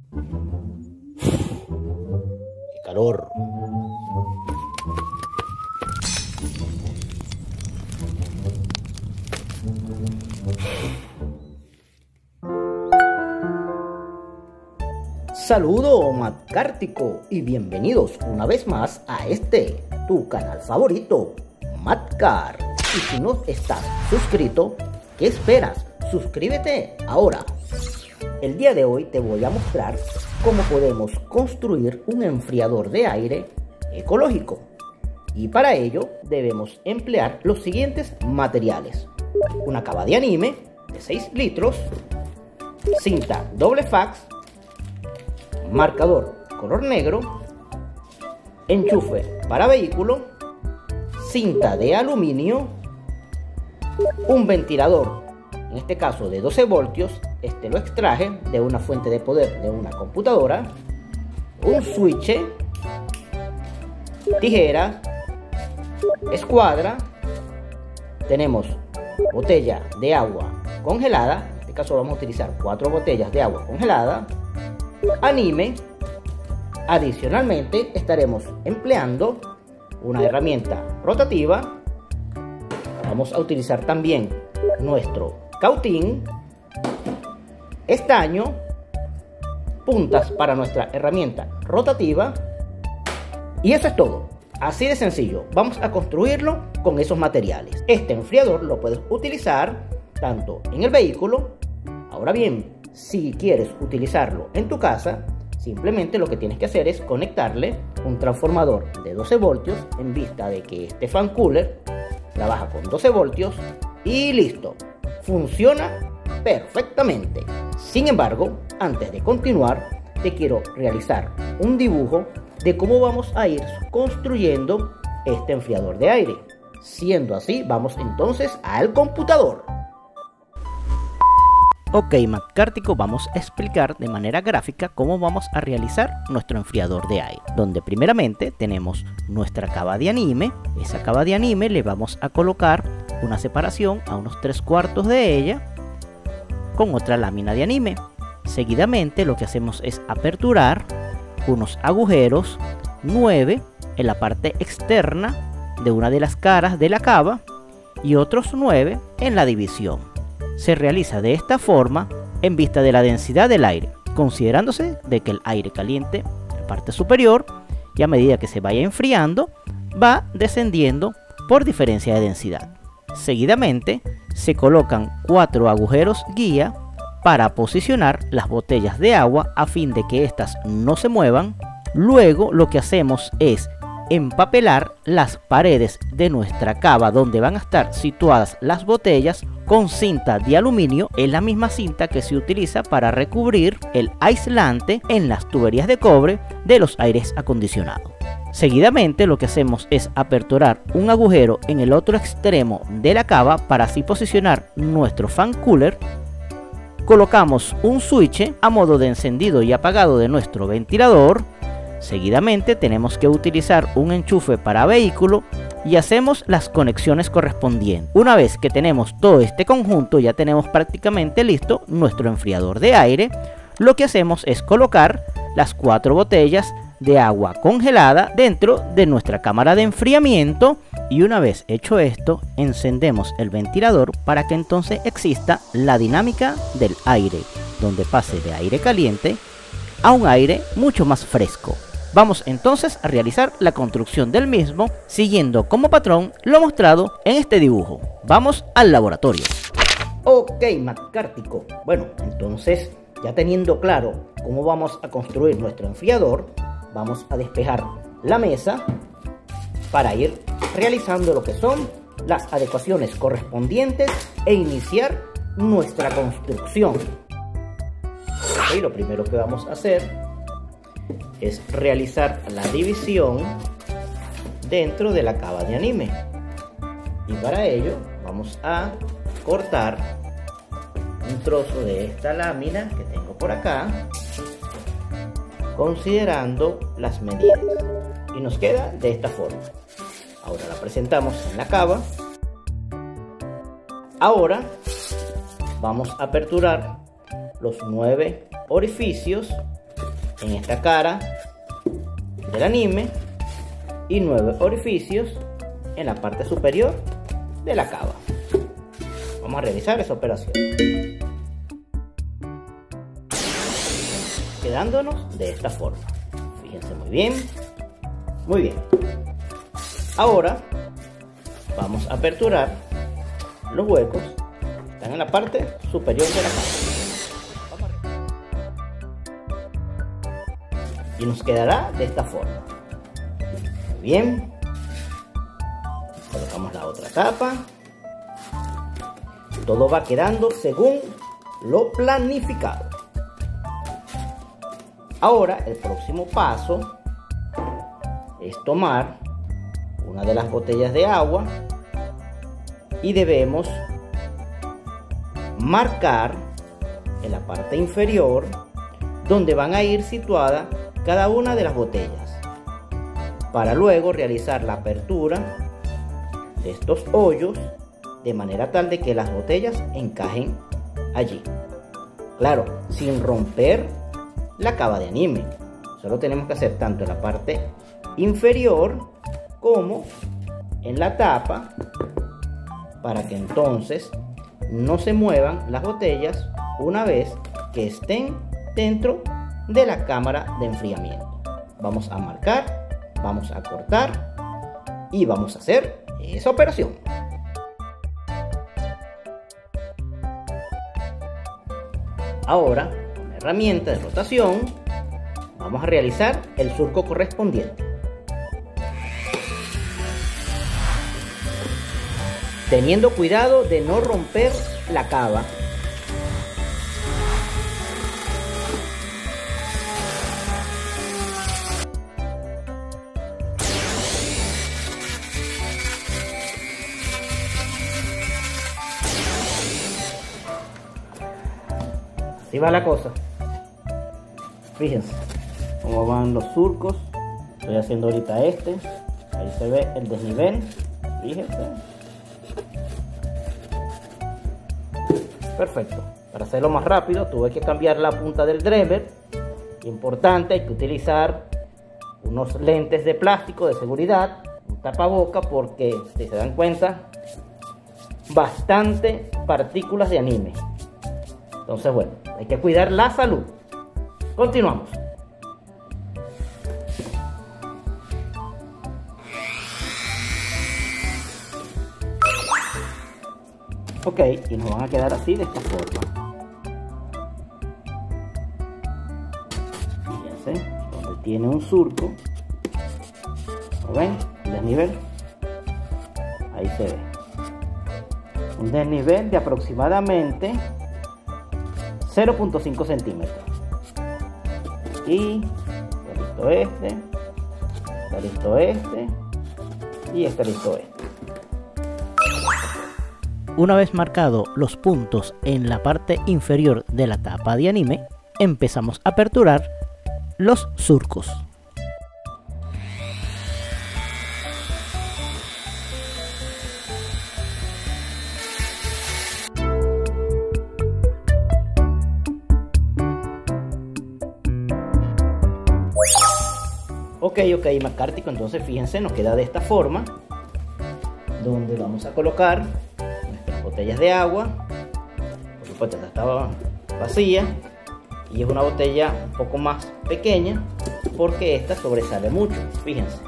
¡Qué calor! Saludo Matcártico y bienvenidos una vez más a tu canal favorito, Matcar. Y si no estás suscrito, ¿qué esperas? Suscríbete ahora. El día de hoy te voy a mostrar cómo podemos construir un enfriador de aire ecológico. Y para ello debemos emplear los siguientes materiales: una cava de anime de 6 litros, cinta doble fax, marcador color negro, enchufe para vehículo, cinta de aluminio, un ventilador, en este caso de 12 voltios, lo extraje de una fuente de poder de una computadora, un switch, tijera, escuadra, tenemos botella de agua congelada, en este caso vamos a utilizar 4 botellas de agua congelada, anime. Adicionalmente estaremos empleando una herramienta rotativa. Vamos a utilizar también nuestro cautín, estaño, puntas para nuestra herramienta rotativa, y eso es todo. Así de sencillo, vamos a construirlo con esos materiales. Este enfriador lo puedes utilizar tanto en el vehículo. Ahora bien, si quieres utilizarlo en tu casa, simplemente lo que tienes que hacer es conectarle un transformador de 12 voltios en vista de que este fan cooler trabaja con 12 voltios y listo, funciona perfectamente. Sin embargo, antes de continuar, te quiero realizar un dibujo de cómo vamos a ir construyendo este enfriador de aire. Siendo así, vamos entonces al computador. Ok, Matcártico, vamos a explicar de manera gráfica cómo vamos a realizar nuestro enfriador de aire, donde primeramente tenemos nuestra cava de anime. Esa cava de anime le vamos a colocar una separación a unos 3/4 de ella con otra lámina de anime. Seguidamente lo que hacemos es aperturar unos agujeros 9 en la parte externa de una de las caras de la cava y otros 9 en la división. Se realiza de esta forma en vista de la densidad del aire, considerándose de que el aire caliente en la parte superior, y a medida que se vaya enfriando va descendiendo por diferencia de densidad. Seguidamente se colocan 4 agujeros guía para posicionar las botellas de agua a fin de que éstas no se muevan. Luego lo que hacemos es empapelar las paredes de nuestra cava donde van a estar situadas las botellas con cinta de aluminio. Es la misma cinta que se utiliza para recubrir el aislante en las tuberías de cobre de los aires acondicionados. Seguidamente lo que hacemos es aperturar un agujero en el otro extremo de la cava para así posicionar nuestro fan cooler. Colocamos un switch a modo de encendido y apagado de nuestro ventilador. Seguidamente tenemos que utilizar un enchufe para vehículo y hacemos las conexiones correspondientes. Una vez que tenemos todo este conjunto, ya tenemos prácticamente listo nuestro enfriador de aire. Lo que hacemos es colocar las 4 botellas de agua congelada dentro de nuestra cámara de enfriamiento, y una vez hecho esto encendemos el ventilador para que entonces exista la dinámica del aire, donde pase de aire caliente a un aire mucho más fresco. Vamos entonces a realizar la construcción del mismo siguiendo como patrón lo mostrado en este dibujo. Vamos al laboratorio. Ok, Matcártico, bueno, entonces ya teniendo claro cómo vamos a construir nuestro enfriador, vamos a despejar la mesa para ir realizando lo que son las adecuaciones correspondientes e iniciar nuestra construcción. Ok, lo primero que vamos a hacer es realizar la división dentro de la cava de anime, y para ello vamos a cortar un trozo de esta lámina que tengo por acá, considerando las medidas, y nos queda de esta forma. Ahora la presentamos en la cava. Ahora vamos a aperturar los 9 orificios en esta cara del anime y 9 orificios en la parte superior de la cava. Vamos a realizar esa operación, quedándonos de esta forma. Fíjense muy bien, muy bien. Ahora vamos a aperturar los huecos que están en la parte superior de la cava y nos quedará de esta forma. Muy bien, colocamos la otra tapa. Todo va quedando según lo planificado. Ahora el próximo paso es tomar una de las botellas de agua y debemos marcar en la parte inferior donde van a ir situadas cada una de las botellas, para luego realizar la apertura de estos hoyos de manera tal de que las botellas encajen allí. Claro, sin romper la cava de anime. Solo tenemos que hacer tanto en la parte inferior como en la tapa, para que entonces no se muevan las botellas una vez que estén dentro de la cámara de enfriamiento. Vamos a marcar, vamos a cortar y vamos a hacer esa operación. Ahora, con la herramienta de rotación, vamos a realizar el surco correspondiente. Teniendo cuidado de no romper la cava. Así va la cosa. Fíjense cómo van los surcos. Estoy haciendo ahorita este. Ahí se ve el desnivel. Fíjense. Perfecto. Para hacerlo más rápido tuve que cambiar la punta del driver. Importante, hay que utilizar unos lentes de plástico de seguridad, un tapaboca, porque si se dan cuenta, bastante partículas de anime. Entonces, bueno, hay que cuidar la salud. Continuamos. Ok, y nos van a quedar así, de esta forma. Fíjense, donde tiene un surco. ¿Lo ven? El desnivel. Ahí se ve. Un desnivel de aproximadamente 0.5 centímetros. Y está listo este. Está listo este. Y está listo este. Una vez marcado los puntos en la parte inferior de la tapa de anime, empezamos a aperturar los surcos. Ok, macártico, entonces fíjense, nos queda de esta forma, donde vamos a colocar nuestras botellas de agua. Por supuesto, esta estaba vacía y es una botella un poco más pequeña porque esta sobresale mucho, fíjense.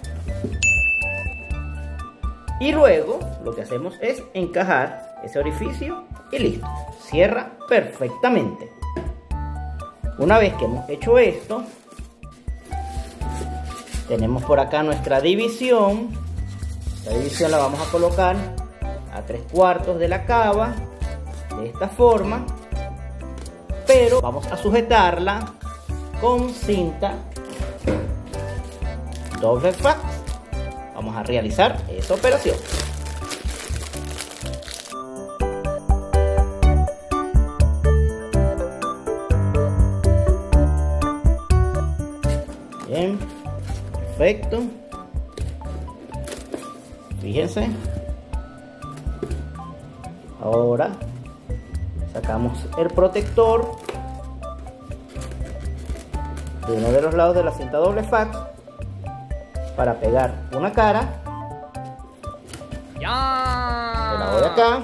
Y luego lo que hacemos es encajar ese orificio y listo, cierra perfectamente. Una vez que hemos hecho esto, tenemos por acá nuestra división. Esta división la vamos a colocar a 3/4 de la cava, de esta forma, pero vamos a sujetarla con cinta doble fax. Vamos a realizar esa operación. Bien, perfecto. Fíjense. Ahora sacamos el protector de uno de los lados de la cinta doble fax para pegar una cara del lado de acá,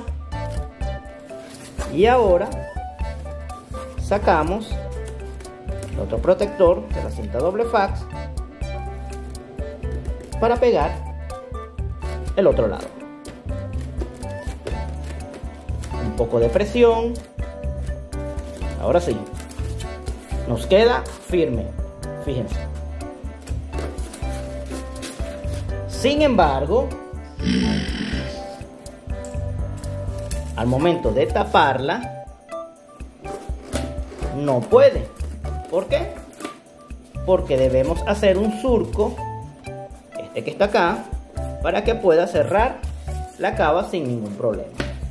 y ahora sacamos el otro protector de la cinta doble fax para pegar el otro lado. Un poco de presión. Ahora sí, nos queda firme, fíjense. Sin embargo, al momento de taparla, no puede. ¿Por qué? Porque debemos hacer un surco, este que está acá, para que pueda cerrar la cava sin ningún problema.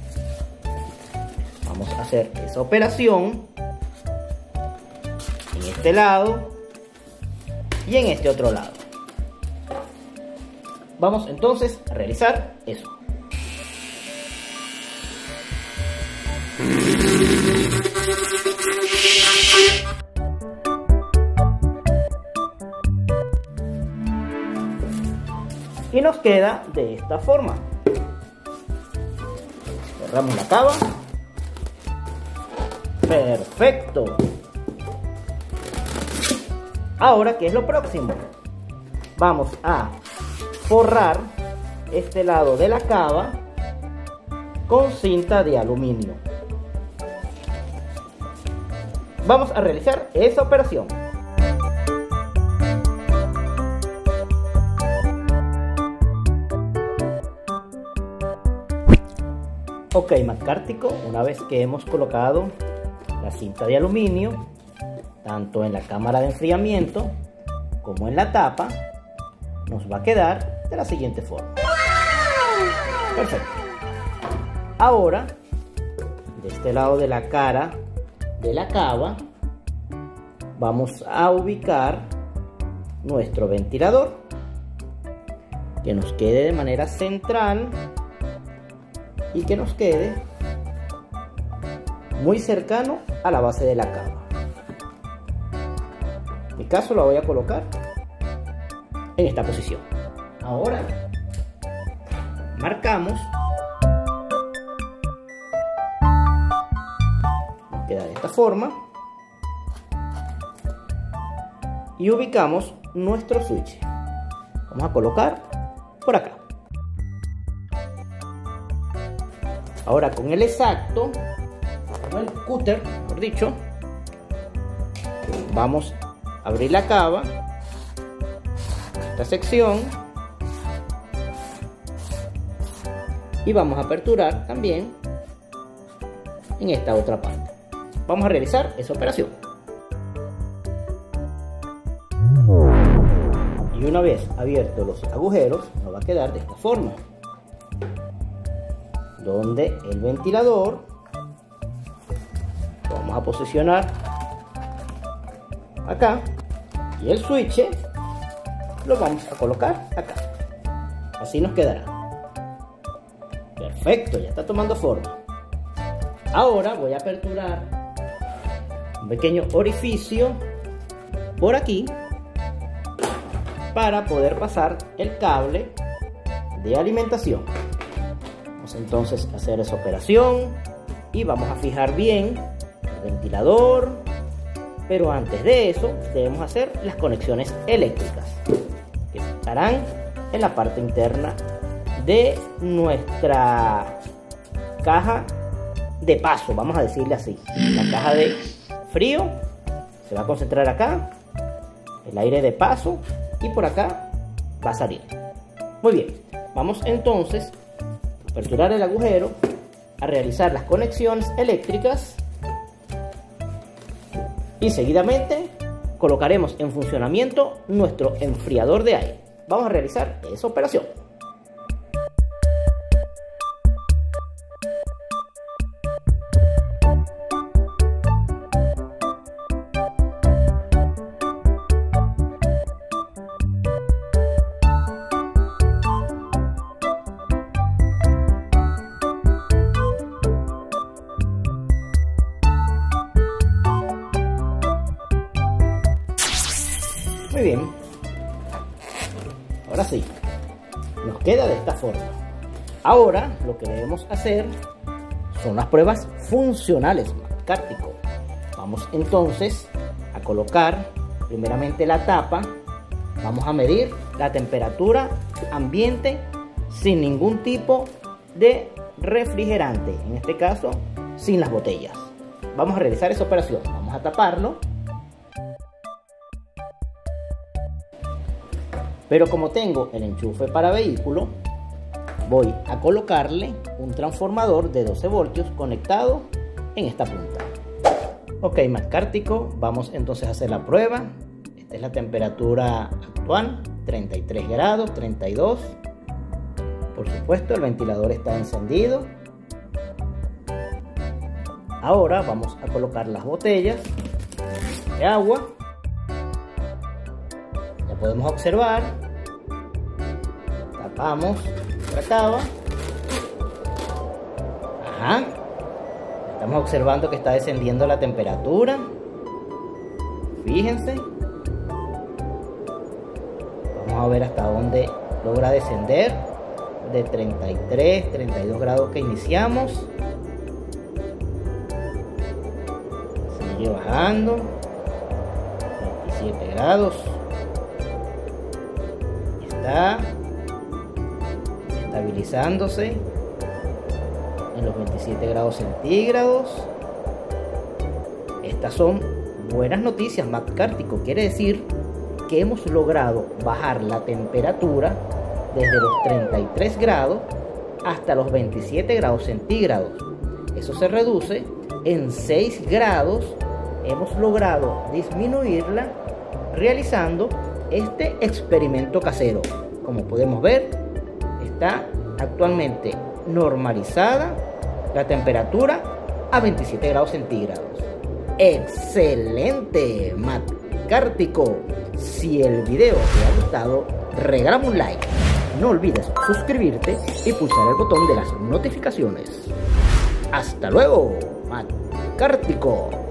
Vamos a hacer esa operación en este lado y en este otro lado. Vamos entonces a realizar eso. Y nos queda de esta forma. Cerramos la cava. Perfecto. Ahora, ¿qué es lo próximo? Vamos a forrar este lado de la cava con cinta de aluminio. Vamos a realizar esa operación. Ok, Macártico, una vez que hemos colocado la cinta de aluminio tanto en la cámara de enfriamiento como en la tapa, nos va a quedar de la siguiente forma. Perfecto. Ahora, de este lado de la cara de la cava, vamos a ubicar nuestro ventilador, que nos quede de manera central y que nos quede muy cercano a la base de la cava. En mi caso lo voy a colocar en esta posición. Ahora marcamos, nos queda de esta forma, y ubicamos nuestro switch. Vamos a colocar por acá. Ahora con el exacto, con el cúter, mejor dicho, vamos a abrir la cava, esta sección, y vamos a aperturar también en esta otra parte. Vamos a realizar esa operación. Y una vez abiertos los agujeros, nos va a quedar de esta forma, donde el ventilador lo vamos a posicionar acá y el switch lo vamos a colocar acá. Así nos quedará. Perfecto, ya está tomando forma. Ahora voy a aperturar un pequeño orificio por aquí para poder pasar el cable de alimentación. Vamos entonces a hacer esa operación y vamos a fijar bien el ventilador, pero antes de eso debemos hacer las conexiones eléctricas que estarán en la parte interna de nuestra caja de paso, vamos a decirle así. La caja de frío se va a concentrar acá, el aire de paso, y por acá va a salir. Muy bien, vamos entonces a aperturar el agujero, a realizar las conexiones eléctricas y seguidamente colocaremos en funcionamiento nuestro enfriador de aire. Vamos a realizar esa operación. Muy bien. Ahora sí, nos queda de esta forma. Ahora lo que debemos hacer son las pruebas funcionales, McCarthyco. Vamos entonces a colocar primeramente la tapa. Vamos a medir la temperatura ambiente sin ningún tipo de refrigerante, en este caso sin las botellas. Vamos a realizar esa operación. Vamos a taparlo. Pero como tengo el enchufe para vehículo, voy a colocarle un transformador de 12 voltios conectado en esta punta. Ok, McCarthyco, vamos entonces a hacer la prueba. Esta es la temperatura actual, 33 grados, 32. Por supuesto, el ventilador está encendido. Ahora vamos a colocar las botellas de agua. Ya podemos observar. Tapamos nuestra cava. Ajá. Estamos observando que está descendiendo la temperatura. Fíjense. Vamos a ver hasta dónde logra descender. De 33, 32 grados que iniciamos. Sigue bajando. 27 grados. Está estabilizándose en los 27 grados centígrados. Estas son buenas noticias, McCarthyco. Quiere decir que hemos logrado bajar la temperatura desde los 33 grados hasta los 27 grados centígrados. Eso se reduce en 6 grados. Hemos logrado disminuirla realizando este experimento casero. Como podemos ver, está actualmente normalizada la temperatura a 27 grados centígrados. ¡Excelente, McCarthyco! Si el video te ha gustado, regálame un like. No olvides suscribirte y pulsar el botón de las notificaciones. ¡Hasta luego, McCarthyco!